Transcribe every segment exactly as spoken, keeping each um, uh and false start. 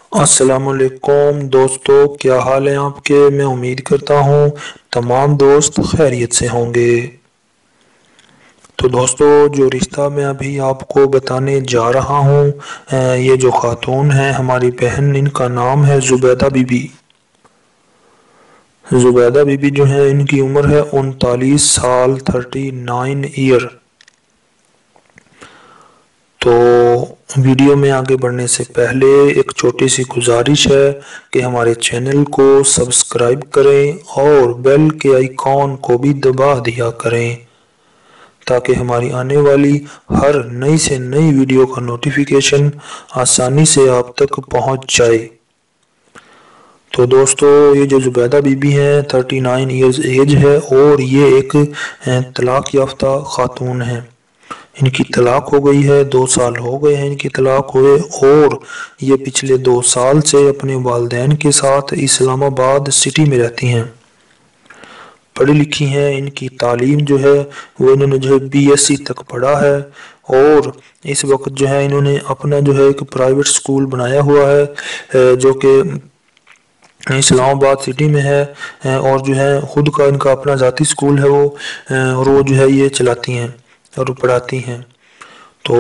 السلام علیکم دوستو، کیا حال ہیں آپ کے؟ میں امید کرتا ہوں تمام دوست خیریت سے ہوں گے۔ تو دوستو، جو رشتہ میں ابھی آپ کو بتانے جا رہا ہوں، یہ جو خاتون ہیں ہماری بہن، ان کا نام ہے زبیدہ بی بی۔ زبیدہ بی بی جو ہے، ان کی عمر ہے انتالیس سال، تھرٹی نائن ایئر۔ تو ویڈیو میں آگے بڑھنے سے پہلے ایک چھوٹی سی گزارش ہے کہ ہمارے چینل کو سبسکرائب کریں اور بیل کے آئیکن کو بھی دبا دیا کریں تاکہ ہماری آنے والی ہر نئی سے نئی ویڈیو کا نوٹیفیکیشن آسانی سے آپ تک پہنچ جائے۔ تو دوستو، یہ جو زبیدہ بی بی ہیں، تھرٹی نائن ایئرز ایج ہے اور یہ ایک طلاق یافتہ خاتون ہیں۔ ان کی طلاق ہو گئی ہے، دو سال ہو گئے ہیں ان کی طلاق ہوئے، اور یہ پچھلے دو سال سے اپنے والدین کے ساتھ اسلام آباد سٹی میں رہتی ہیں۔ پڑھی لکھی ہیں، ان کی تعلیم جو ہے وہ انہوں نے جو ہے بی ایس سی تک پڑھا ہے، اور اس وقت جو ہے انہوں نے اپنا جو ہے ایک پرائیویٹ سکول بنایا ہوا ہے جو کہ اسلام آباد سٹی میں ہے، اور جو ہے خود کا ان کا اپنا ذاتی سکول ہے وہ، اور وہ جو ہے یہ چلاتی ہیں اور پڑھاتی ہیں۔ تو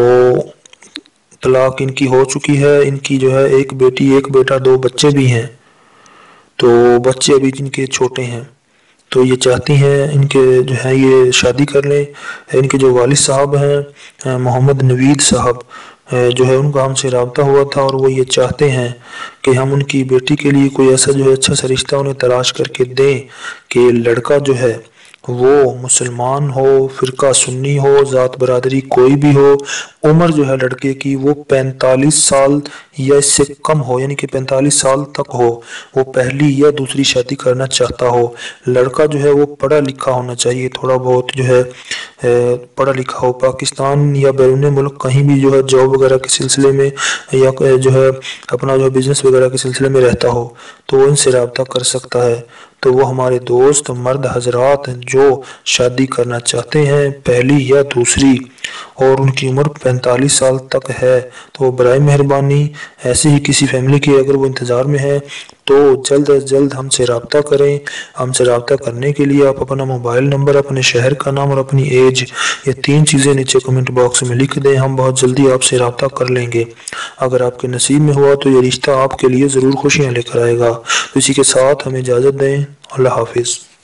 طلاق ان کی ہو چکی ہے، ان کی جو ہے ایک بیٹی ایک بیٹا، دو بچے بھی ہیں۔ تو بچے ابھی جن کے چھوٹے ہیں، تو یہ چاہتی ہیں ان کے جو ہے یہ شادی کر لیں۔ ان کے جو والد صاحب ہیں محمد نوید صاحب، جو ہے ان کا ہم سے رابطہ ہوا تھا، اور وہ یہ چاہتے ہیں کہ ہم ان کی بیٹی کے لیے کوئی ایسا جو ہے اچھا سا رشتہ انہیں تلاش کر کے دیں کہ لڑکا جو ہے وہ مسلمان ہو، فرقہ سنی ہو، ذات برادری کوئی بھی ہو، عمر جو ہے لڑکے کی وہ پینتالیس سال یا اس سے کم ہو، یعنی کہ پینتالیس سال تک ہو، وہ پہلی یا دوسری شادی کرنا چاہتا ہو۔ لڑکا جو ہے وہ پڑھا لکھا ہونا چاہیے، تھوڑا بہت جو ہے پڑھا لکھا ہو، پاکستان یا بیرون ملک کہیں بھی جو ہے جاب وغیرہ کے سلسلے میں یا جو ہے اپنا جو بزنس وغیرہ کے سلسلے میں رہتا ہو تو وہ ان سے رابطہ کر سکتا ہے۔ تو وہ ہمارے دوست مرد حضرات جو شادی کرنا چاہتے ہیں پہلی یا دوسری، اور ان کی عمر پینتالیس سال تک ہے، تو برائے مہربانی ایسے ہی کسی فیملی کے اگر وہ انتظار میں ہے تو جلد از جلد ہم سے رابطہ کریں۔ ہم سے رابطہ کرنے کے لیے آپ اپنا موبائل نمبر، اپنے شہر کا نام اور اپنی ایج، یہ تین چیزیں نیچے کمنٹ باکس میں لکھ دیں، ہم بہت جلدی آپ سے رابطہ کر لیں گے۔ اگر آپ کے نصیب میں ہوا تو یہ رشتہ آپ کے لیے ضرور خوشیاں لے کر آئے گا۔ اسی کے ساتھ ہمیں اجازت دیں، اللہ حافظ۔